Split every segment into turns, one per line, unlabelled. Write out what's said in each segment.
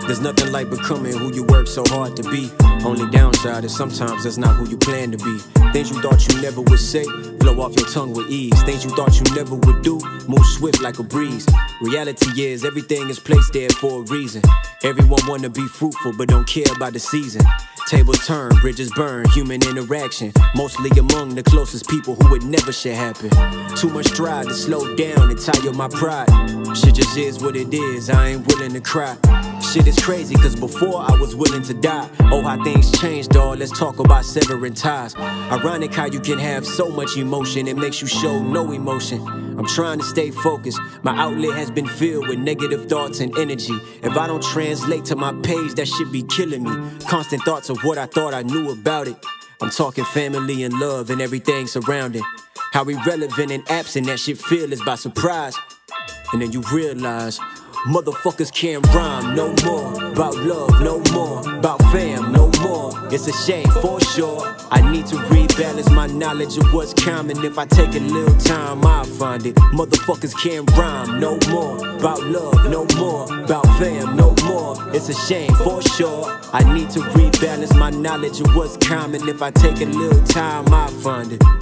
There's nothing like becoming who you work so hard to be. Only downside is sometimes that's not who you plan to be. Things you thought you never would say flow off your tongue with ease. Things you thought you never would do move swift like a breeze. Reality is everything is placed there for a reason. Everyone wanna be fruitful but don't care about the season. Tables turn, bridges burn, human interaction. Mostly among the closest people who it never should happen. Too much strive to slow down and tire my pride. Shit just is what it is, I ain't willing to cry. Shit is crazy cause before I was willing to die. Oh, how things changed, dawg, let's talk about severing ties. Ironic how you can have so much emotion, it makes you show no emotion. I'm trying to stay focused, my outlet has been filled with negative thoughts and energy. If I don't translate to my page, that shit be killing me. Constant thoughts of what I thought I knew about it. I'm talking family and love and everything surrounding. How irrelevant and absent that shit feel is by surprise. And then you realize motherfuckers can't rhyme no more. About love no more, about fam no more. It's a shame for sure. I need to rebalance my knowledge of what's common. If I take a little time, I'll find it. Motherfuckers can't rhyme no more. About love no more, about fam no more. It's a shame for sure. I need to rebalance my knowledge of what's common. If I take a little time, I'll find it.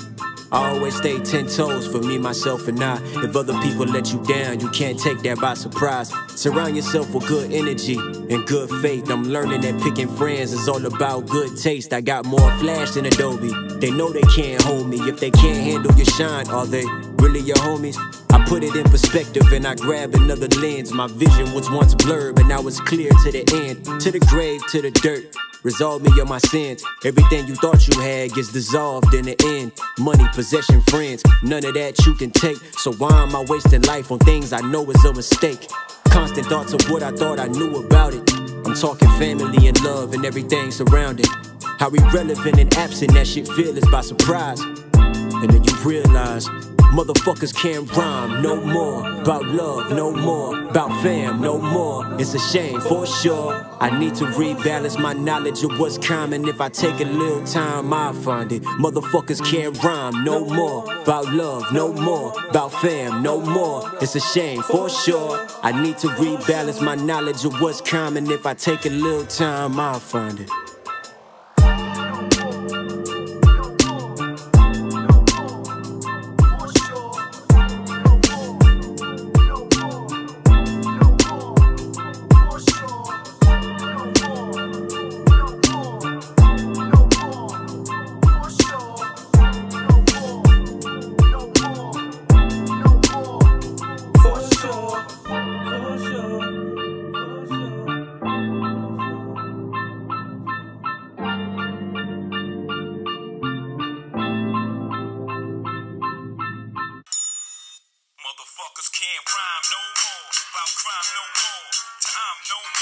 I always stay 10 toes for me, myself, and I. If other people let you down, you can't take that by surprise. Surround yourself with good energy and good faith. I'm learning that picking friends is all about good taste. I got more flash than Adobe. They know they can't hold me. If they can't handle your shine, are they really your homies? I put it in perspective and I grab another lens. My vision was once blurred, but now it's clear to the end. To the grave, to the dirt. Resolve me of my sins. Everything you thought you had gets dissolved in the end. Money, possession, friends, none of that you can take. So why am I wasting life on things I know is a mistake? Constant thoughts of what I thought I knew about it. I'm talking family and love and everything surrounding. How irrelevant and absent that shit feel is by surprise. And then you realize motherfuckers can't rhyme no more. About love no more, about fam no more. It's a shame for sure. I need to rebalance my knowledge of what's common. If I take a little time, I'll find it. Motherfuckers can't rhyme no more. About love no more, about fam no more. It's a shame for sure. I need to rebalance my knowledge of what's common. If I take a little time, I'll find it.
Motherfuckers can't rhyme no more, about crime no more, time no more.